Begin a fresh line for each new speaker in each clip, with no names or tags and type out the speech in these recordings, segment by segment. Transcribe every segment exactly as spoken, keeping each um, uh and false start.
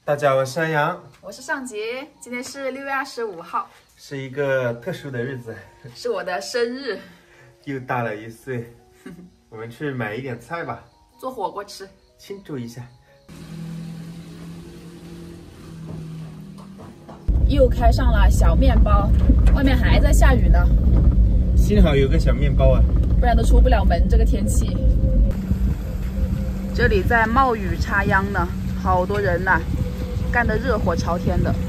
大家好，我是安阳，
我是尚杰，今天是六月二十五号，
是一个特殊的日子，
是我的生日，
又大了一岁。我们去买一点菜吧，
做火锅吃，
庆祝一下。
又开上了小面包，外面还在下雨呢。
幸好有个小面包啊，
不然都出不了门。这个天气，这里在冒雨插秧呢，好多人呐、啊，干得热火朝天的。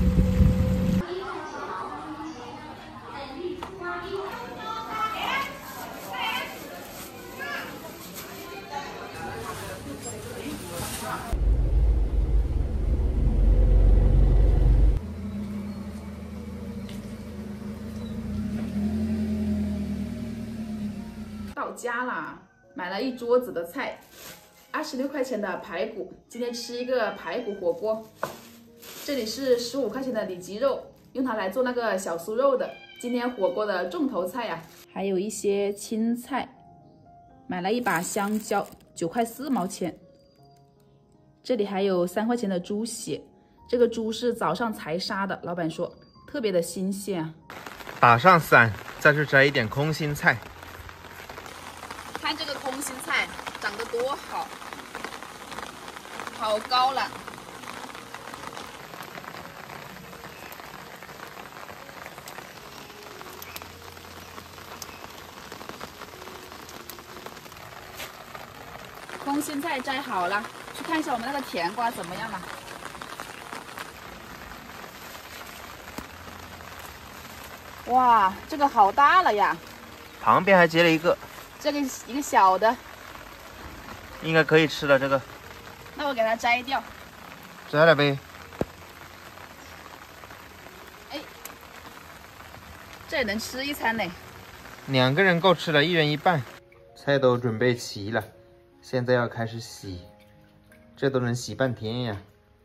到家啦，买了一桌子的菜，二十六块钱的排骨，今天吃一个排骨火锅。这里是十五块钱的里脊肉，用它来做那个小酥肉的。今天火锅的重头菜呀、啊，还有一些青菜，买了一把香蕉，九块四毛钱。这里还有三块钱的猪血，这个猪是早上才杀的，老板说特别的新鲜啊。
打上伞，再去摘一点空心菜。
看这个空心菜长得多好，好高了。空心菜摘好了，去看一下我们那个甜瓜怎么样了。哇，这个好大了呀！
旁边还结了一个。
这个一个小的，
应该可以吃了。这个，
那我给它摘掉。
摘了呗。
哎，这也能吃一餐呢。
两个人够吃了，一人一半。菜都准备齐了，现在要开始洗，这都能洗半天呀。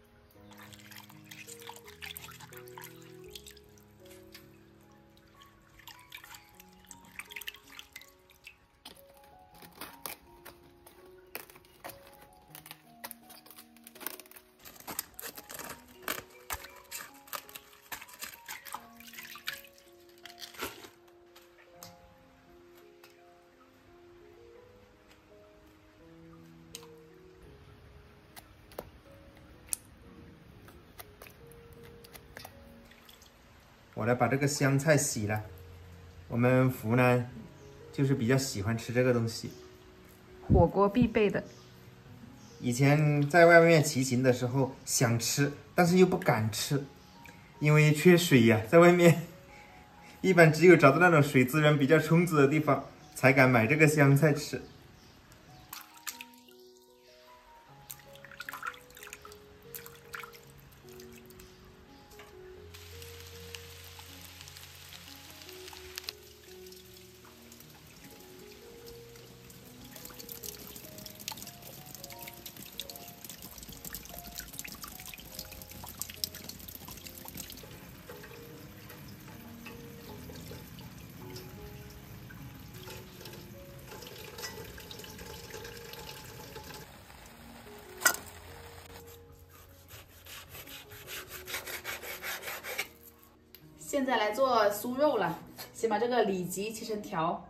我来把这个香菜洗了。我们湖南就是比较喜欢吃这个东西，
火锅必备的。
以前在外面骑行的时候想吃，但是又不敢吃，因为缺水呀，在外面一般只有找到那种水资源比较充足的地方，才敢买这个香菜吃。
现在来做酥肉了，先把这个里脊切成条。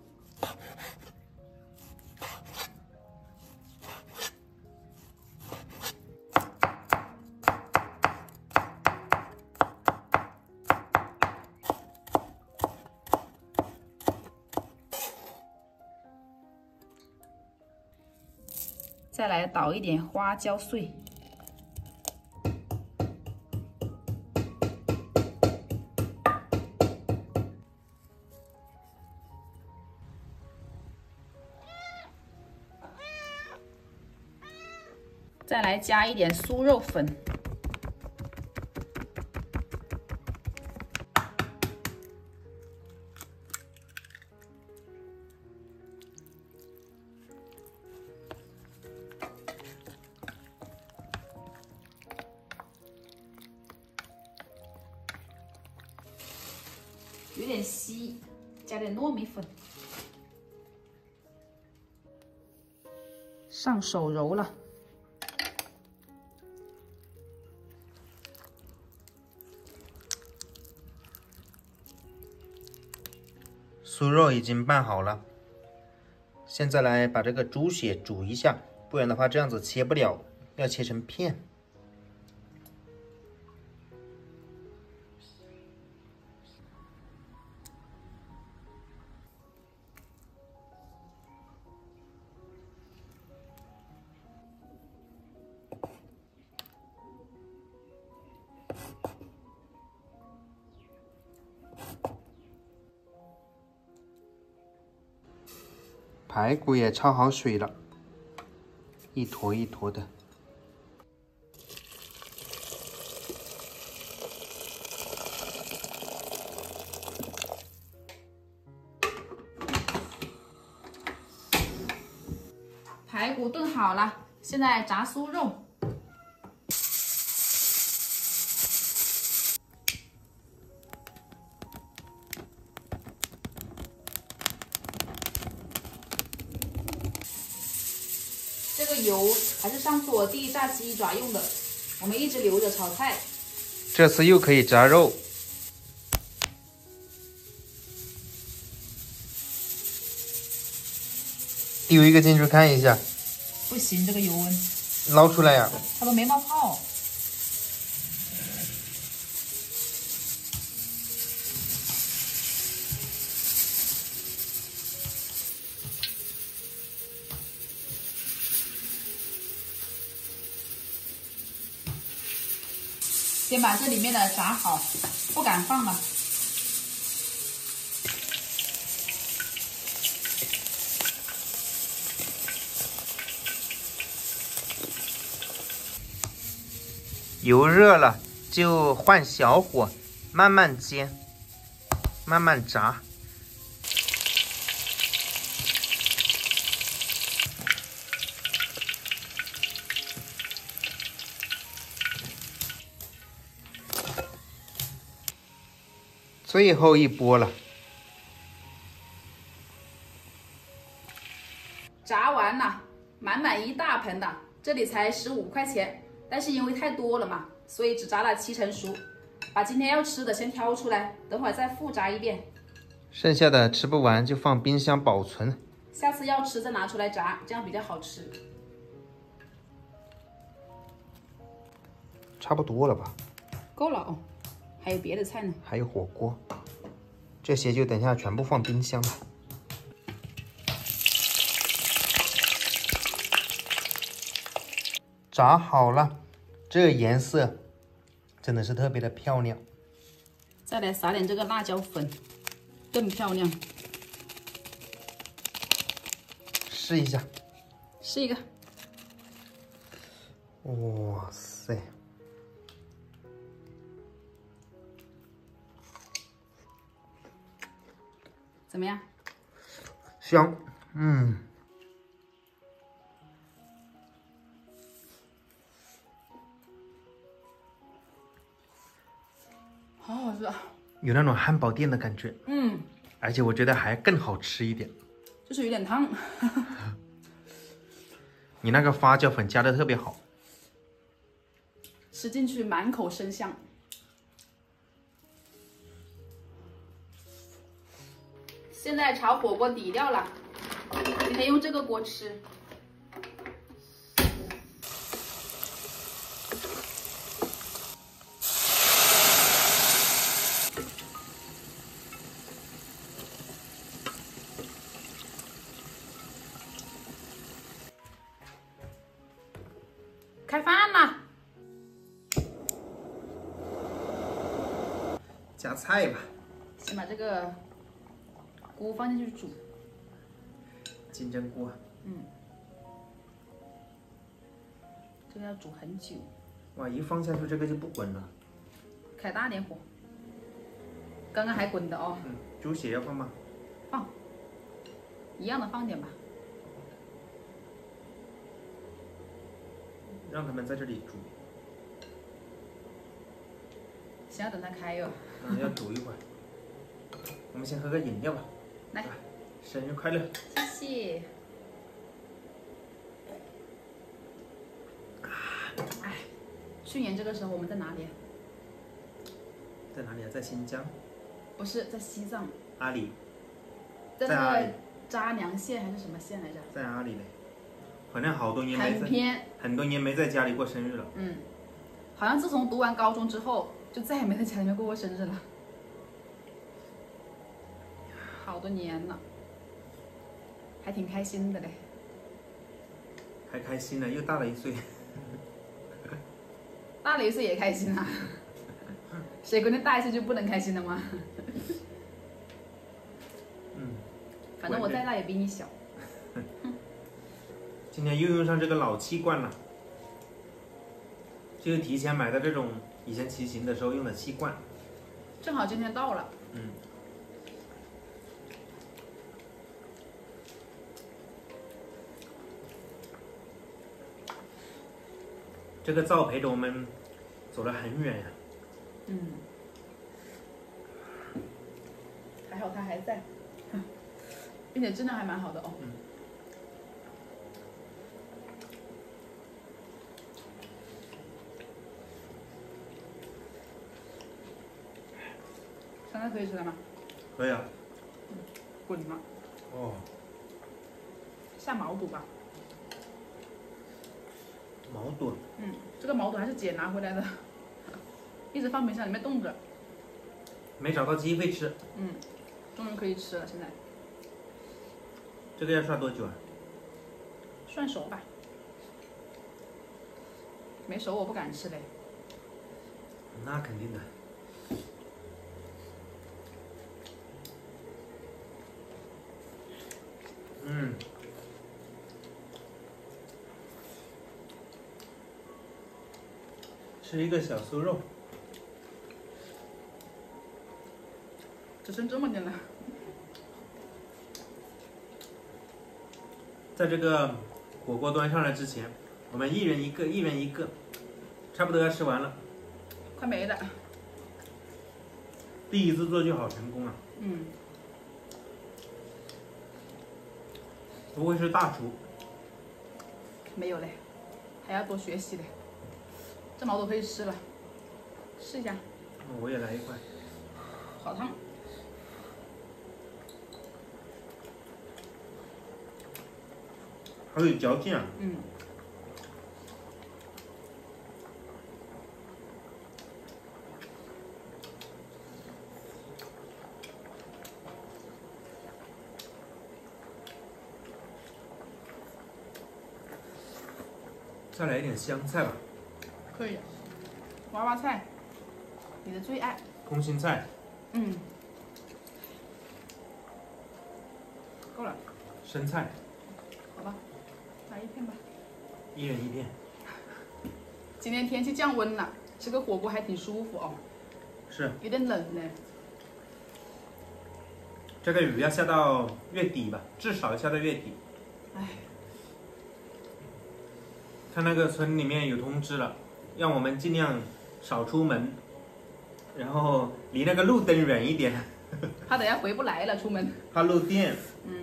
再来捣一点花椒碎。再来加一点酥肉粉，有点稀，加点糯米粉，上手揉了。
酥肉已经拌好了，现在来把这个猪血煮一下，不然的话这样子切不了，要切成片。排骨也焯好水了，一坨一坨的。
排骨炖好了，现在炸酥肉。这个油还是上次我弟炸鸡爪用的，我们一直留着炒菜。
这次又可以炸肉。丢一个进去看一下。
不行，这个油温。
捞出来呀、啊。
它都没冒泡。先把这里面的炸好，不敢放了。
油热了，就换小火，慢慢煎，慢慢炸。最后一波了，
炸完了，满满一大盆的，这里才十五块钱。但是因为太多了嘛，所以只炸了七成熟。把今天要吃的先挑出来，等会儿再复炸一遍。
剩下的吃不完就放冰箱保存。
下次要吃再拿出来炸，这样比较好吃。
差不多了吧？
够了哦，还有别的菜呢。
还有火锅，这些就等下全部放冰箱了。炸好了，这个颜色真的是特别的漂亮。
再来撒点这个辣椒粉，更漂亮。
试一下，
试一个。
哇塞！
怎么样？
香，嗯。
好好吃啊！
有那种汉堡店的感觉。
嗯，
而且我觉得还更好吃一点。
就是有点烫。
你那个发酵粉加的特别好，
吃进去满口生香。现在炒火锅底料了，今天用这个锅吃。开饭了，
加菜吧。
先把这个菇放进去煮。
金针菇。
嗯，这个要煮很久。
哇，一放下去这个就不滚了。
开大点火。刚刚还滚的哦。
嗯，猪血要放吗？
放，一样的放点吧。
让他们在这里煮。
先要等它开哟。
嗯，要煮一会儿。我们先喝个饮料吧。
来，
生日快乐！
谢谢。哎，去年这个时候我们在哪里？
在哪里啊？在新疆？
不是，在西藏。
阿里。
在那个扎良县还是什么县来着？
在哪里嘞？好像好多年没在，
很偏，
很多年没在家里过生日了。
嗯，好像自从读完高中之后，就再也没在家里面过过生日了，好多年了，还挺开心的嘞。
还开心呢，又大了一岁。
大了一岁也开心啊？谁规定大一岁就不能开心了吗？
嗯，
反正我再大也比你小。
今天又用上这个老气罐了，就是提前买的这种以前骑行的时候用的气罐，
正好今天到了。
嗯。这个灶陪着我们走了很远呀。
嗯。还好它还在，并且质量还蛮好的哦。
嗯。
现在可以吃了吗？
可以啊。
嗯，滚了。
哦。
下毛肚吧。
毛肚。
嗯，这个毛肚还是姐拿回来的，一直放冰箱里面冻着。
没找到机会吃。
嗯，终于可以吃了，现在。
这个要涮多久啊？
涮熟吧。没熟我不敢吃嘞。
那肯定的。嗯。吃一个小酥肉。
只剩这么点了。
在这个火锅端上来之前，我们一人一个，一人一个，差不多要吃完了。
快没了。
第一次做就好成功啊！
嗯。
不会是大厨？
没有嘞，还要多学习嘞。这毛肚可以吃了，试一下。
我也来一块。
好烫。
好有嚼劲啊！
嗯。
再来一点香菜吧。
可以。娃娃菜，你的最爱。
空心菜。
嗯。够了。
生菜。
好吧，来一片吧。
一人一片。
今天天气降温了，吃个火锅还挺舒服哦。
是。
有点冷呢。
这个雨要下到月底吧，至少下到月底。
唉。
看那个村里面有通知了，让我们尽量少出门，然后离那个路灯远一点。
怕等下回不来了，出门。
怕漏电。
嗯。